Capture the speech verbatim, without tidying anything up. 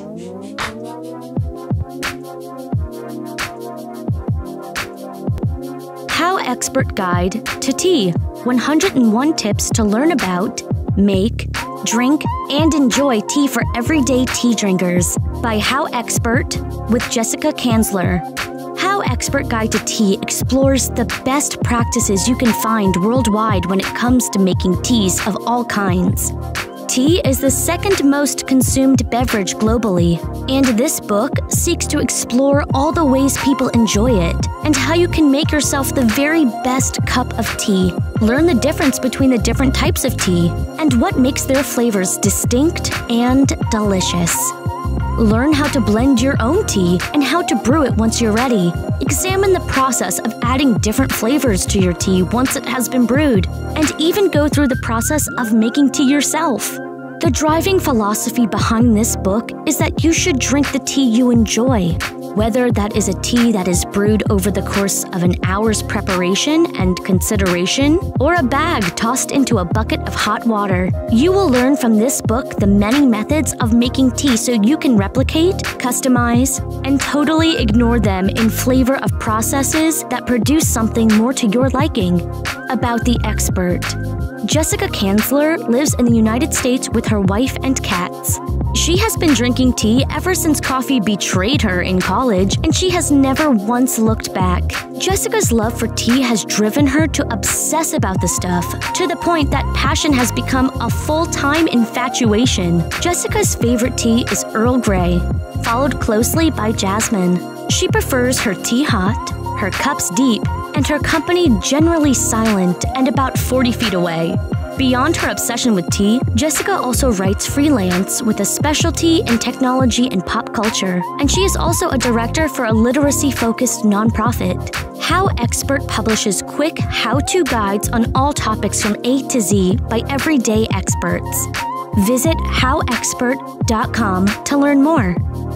How Expert Guide to Tea. one hundred and one Tips to Learn About, Make, Drink, and Enjoy Tea for Everyday Tea Drinkers by How Expert with Jessica Kanzler. How Expert Guide to Tea explores the best practices you can find worldwide when it comes to making teas of all kinds. Tea is the second most consumed beverage globally, and this book seeks to explore all the ways people enjoy it and how you can make yourself the very best cup of tea. Learn the difference between the different types of tea and what makes their flavors distinct and delicious. Learn how to blend your own tea and how to brew it once you're ready. Examine the process of adding different flavors to your tea once it has been brewed, and even go through the process of making tea yourself. The driving philosophy behind this book is that you should drink the tea you enjoy. Whether that is a tea that is brewed over the course of an hour's preparation and consideration, or a bag tossed into a bucket of hot water, you will learn from this book the many methods of making tea so you can replicate, customize, and totally ignore them in favor of processes that produce something more to your liking. About the expert. Jessica Kanzler lives in the United States with her wife and cats. She has been drinking tea ever since coffee betrayed her in college, and she has never once looked back. Jessica's love for tea has driven her to obsess about the stuff, to the point that passion has become a full-time infatuation. Jessica's favorite tea is Earl Grey, followed closely by jasmine. She prefers her tea hot, her cups deep, and her company generally silent and about forty feet away. Beyond her obsession with tea, Jessica also writes freelance with a specialty in technology and pop culture, and she is also a director for a literacy-focused nonprofit. How Expert publishes quick how-to guides on all topics from A to Z by everyday experts. Visit how expert dot com to learn more.